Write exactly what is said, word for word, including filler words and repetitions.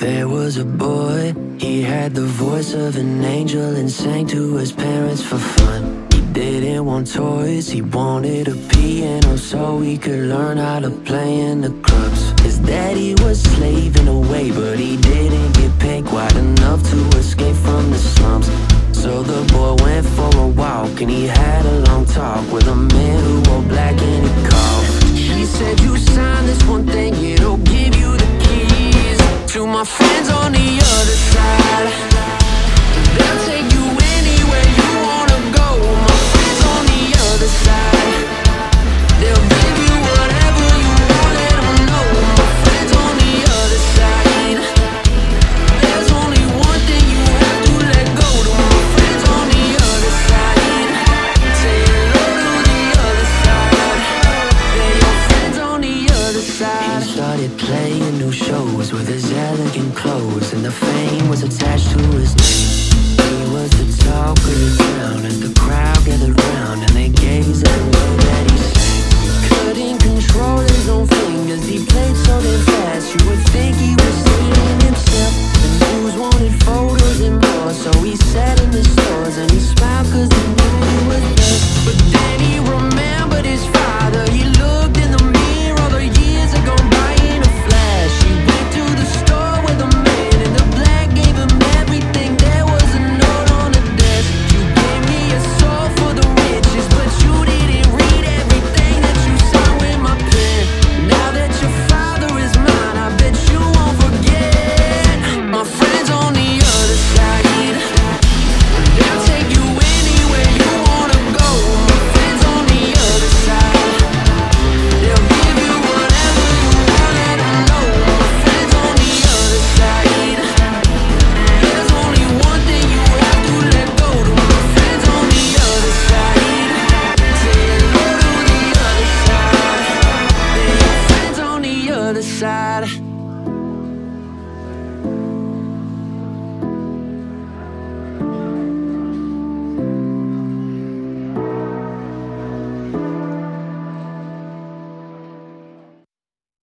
There was a boy, he had the voice of an angel and sang to his parents for fun. He didn't want toys, he wanted a piano so he could learn how to play in the clubs. His daddy was slaving away, but he didn't get paid quite enough to escape from the slums. So the boy went for a walk and he had a long talk with a man who wore black and he called. He said, you sign this one thing, it'll give you the keys to my friends on the other side. They'll take you anywhere you wanna go. My friends on the other side, they'll give you whatever you want, let them know. My friends on the other side, there's only one thing you have to let go to. My friends on the other side, say hello to the other side. They're your friends on the other side. He started playing new shows with his elegant clothes, and the fame was attached to his name. He was the talk of the town, and the crowd gathered round, and they gazed at the way that he sang. He couldn't control his own fingers, he played so damn fast, you would think he was singing himself. The news wanted photos and more, so he sat in the stores, and he smiled cause he knew he was there. But then he remembered his father, he looked in the mirror, all the years had gone by in a flash. He went to the store with a man in the black, gave him everything. There was a note on the desk, you gave me a soul for the riches, but you didn't read everything that you signed with my pen. Now that your father is mine, I bet you won't forget. My friends on the other side, they'll take you anywhere you wanna go. My friends on the other side, they'll give you whatever you want, let them know. My friends on the other side, there's only one thing you have to let go to. My friends on the other side, say hello to the other side. They're your friends on the other side.